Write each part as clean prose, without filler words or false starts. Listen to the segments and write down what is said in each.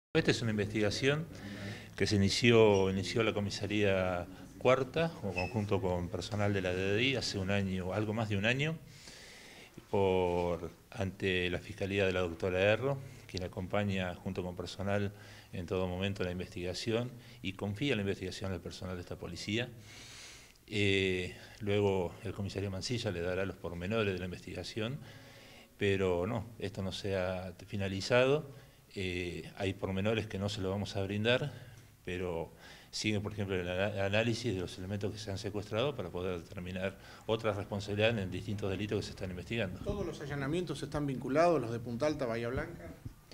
Esta es una investigación que se inició la comisaría cuarta, en conjunto con personal de la DDI, hace un año, algo más de un año, ante la Fiscalía de la doctora Erro, quien acompaña junto con personal en todo momento la investigación y confía en la investigación del personal de esta policía. Luego el comisario Mansilla le dará los pormenores de la investigación, pero no, esto no se ha finalizado. Hay pormenores que no se lo vamos a brindar, pero sigue, por ejemplo, el análisis de los elementos que se han secuestrado para poder determinar otras responsabilidades en distintos delitos que se están investigando. ¿Todos los allanamientos están vinculados, los de Punta Alta, Bahía Blanca?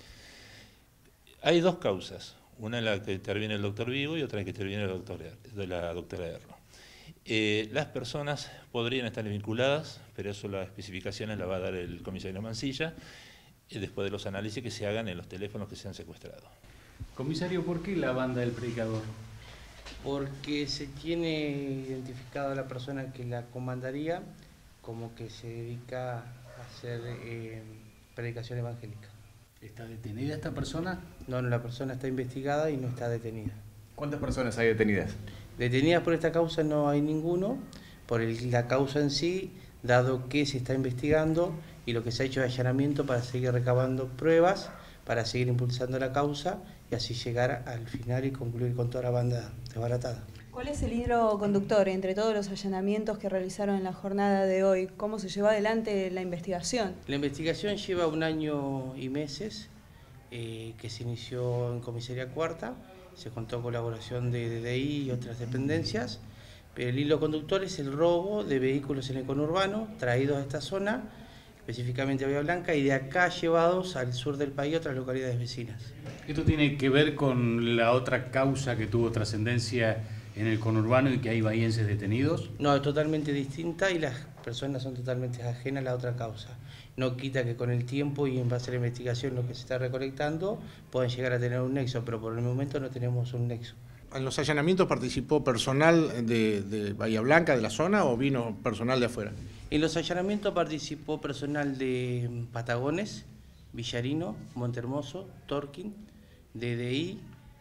Hay dos causas, una en la que interviene el doctor Vigo y otra en la que interviene la doctora Erro. Las personas podrían estar vinculadas, pero eso las especificaciones las va a dar el comisario Mansilla, después de los análisis que se hagan en los teléfonos que se han secuestrado. Comisario, ¿por qué la banda del predicador? Porque se tiene identificado a la persona que la comandaría como que se dedica a hacer predicación evangélica. ¿Está detenida esta persona? No, la persona está investigada y no está detenida. ¿Cuántas personas hay detenidas? Detenidas por esta causa no hay ninguno, por la causa en sí, dado que se está investigando y lo que se ha hecho es allanamiento para seguir recabando pruebas, para seguir impulsando la causa y así llegar al final y concluir con toda la banda desbaratada. ¿Cuál es el hilo conductor entre todos los allanamientos que realizaron en la jornada de hoy? ¿Cómo se llevó adelante la investigación? La investigación lleva un año y meses, que se inició en Comisaría Cuarta, se contó colaboración de DDI y otras dependencias, pero el hilo conductor es el robo de vehículos en el conurbano traídos a esta zona, específicamente a Bahía Blanca, y de acá llevados al sur del país a otras localidades vecinas. ¿Esto tiene que ver con la otra causa que tuvo trascendencia en el conurbano y que hay bahienses detenidos? No, es totalmente distinta y las personas son totalmente ajenas a la otra causa. No quita que con el tiempo y en base a la investigación, lo que se está recolectando, pueden llegar a tener un nexo, pero por el momento no tenemos un nexo. ¿En los allanamientos participó personal de Bahía Blanca, de la zona, o vino personal de afuera? En los allanamientos participó personal de Patagones, Villarino, Montehermoso, Torquín, DDI,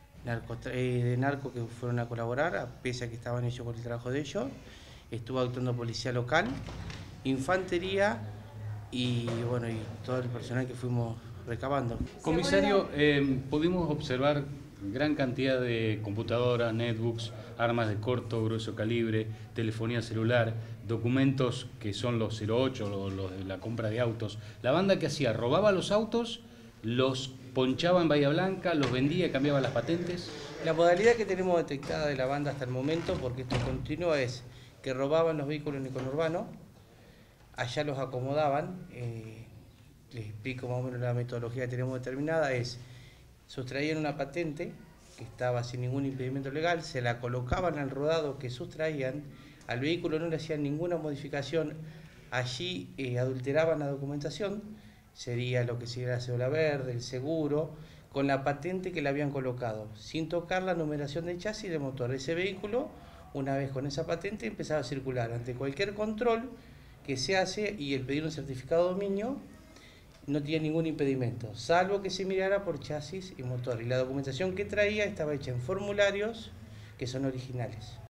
de narco que fueron a colaborar, pese a que estaban ellos con el trabajo de ellos. Estuvo actuando policía local, infantería y bueno, y todo el personal que fuimos recabando. Comisario, pudimos observar gran cantidad de computadoras, netbooks, armas de corto, grueso calibre, telefonía celular, documentos que son los 08, los de la compra de autos. La banda que hacía, robaba los autos, los ponchaba en Bahía Blanca, los vendía, cambiaba las patentes. La modalidad que tenemos detectada de la banda hasta el momento, porque esto continúa, es que robaban los vehículos en el conurbano, allá los acomodaban, les explico más o menos la metodología que tenemos determinada, es sustraían una patente que estaba sin ningún impedimento legal, se la colocaban al rodado que sustraían, al vehículo no le hacían ninguna modificación, allí adulteraban la documentación, sería lo que sería la cédula verde, el seguro, con la patente que le habían colocado, sin tocar la numeración del chasis y del motor. Ese vehículo, una vez con esa patente, empezaba a circular ante cualquier control que se hace y el pedir un certificado de dominio no tiene ningún impedimento, salvo que se mirara por chasis y motor. Y la documentación que traía estaba hecha en formularios que son originales.